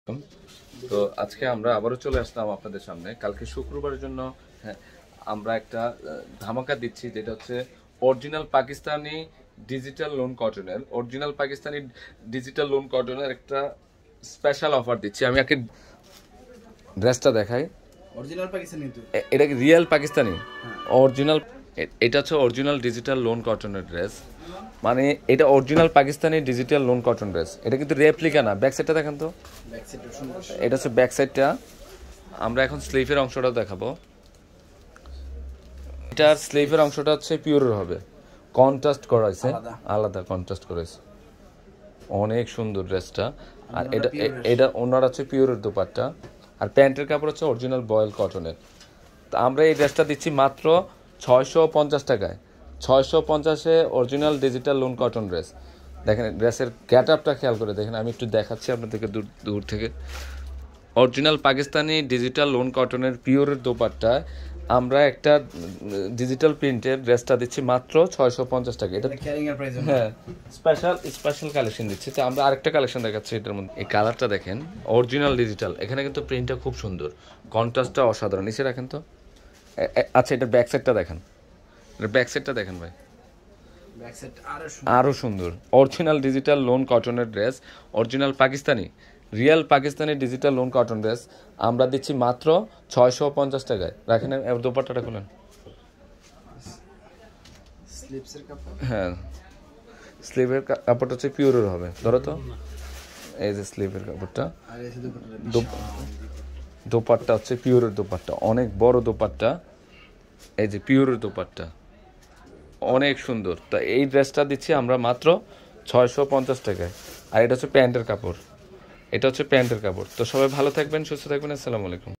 তো আজকে আমরা আবারও চলে আসলাম আপনাদের সামনে কালকে শুক্রবারের জন্য। হ্যাঁ, আমরা একটা ধামাকা দিচ্ছি, যেটা হচ্ছে অরিজিনাল পাকিস্তানি ডিজিটাল লোন কটনের একটা স্পেশাল অফার দিচ্ছি। আমি আগে ড্রেসটা দেখাই। অরিজিনাল পাকিস্তানি তো এটা কি রিয়েল পাকিস্তানি অরিজিনাল? এটা হচ্ছে অরিজিনাল ডিজিটাল লোন কটনের ড্রেস, মানে এটা original Pakistani digital lawn cotton dress. এটা কিন্তু রেপ্লিকা না। ব্যাক সাইডটা দেখেন তো, এটা হচ্ছে ব্যাক সাইডটা। আমরা এখন স্লিভের অংশটা দেখাবো। এটার স্লিভের অংশটা হচ্ছে পিওরের হবে, কন্ট্রাস্ট করা হয়েছে, আলাদা কন্ট্রাস্ট করা হয়েছে। অনেক সুন্দর ড্রেসটা। আর এটা ওনার হচ্ছে পিওরের দোপাট্টা, আর প্যান্টের কাপড় হচ্ছে অরিজিনাল বয়েল কটনের। তো আমরা এই ড্রেসটা দিচ্ছি মাত্র 650 টাকায়। 650-এ original digital lawn cotton dress. দেখেন ড্রেসের গেট আপটা খেয়াল করে দেখেন, আমি একটু দেখাচ্ছি আপনাদেরকে দূর থেকে। অরিজিনাল পাকিস্তানি ডিজিটাল লোন কটনের পিওরের দোপাট্টায় আমরা একটা ডিজিটাল প্রিন্টের ড্রেসটা দিচ্ছি মাত্র 650 টাকা। এটা হ্যাঁ স্পেশাল কালেকশন দিচ্ছি। তো আমরা আরেকটা কালেকশন দেখাচ্ছি এটার মধ্যে। এই কালারটা দেখেন, অরিজিনাল ডিজিটাল। এখানে কিন্তু প্রিন্টটা খুব সুন্দর, কন্ট্রাস্টটা অসাধারণ। নিচে রাখেন তো। আচ্ছা, এটার ব্যাক সাইডটা দেখেন, ব্যাক সাইডটা দেখেন ভাই, আরো সুন্দর। অরিজিনাল ডিজিটাল লোন কটনের dress, original Pakistani real Pakistani digital lawn cotton dress আমরা দিচ্ছি মাত্র 650 টাকায়। রাখেন দোপাট্টাটা খুলেন। হ্যাঁ, স্লিভের কাপড়টা হচ্ছে পিওরের হবে। ধরো তো, এই যে স্লিভের কাপড়টা, দোপাট্টা হচ্ছে পিওরের দোপাট্টা, অনেক বড় দোপাট্টা। এই যে পিওরের দোপাট্টা, অনেক সুন্দর। তো এই ড্রেসটা দিচ্ছি আমরা মাত্র 650 টাকায়। আর এটা হচ্ছে প্যান্টের কাপড়, এটা হচ্ছে প্যান্টের কাপড়। তো সবাই ভালো থাকবেন, সুস্থ থাকবেন। আসসালামু আলাইকুম।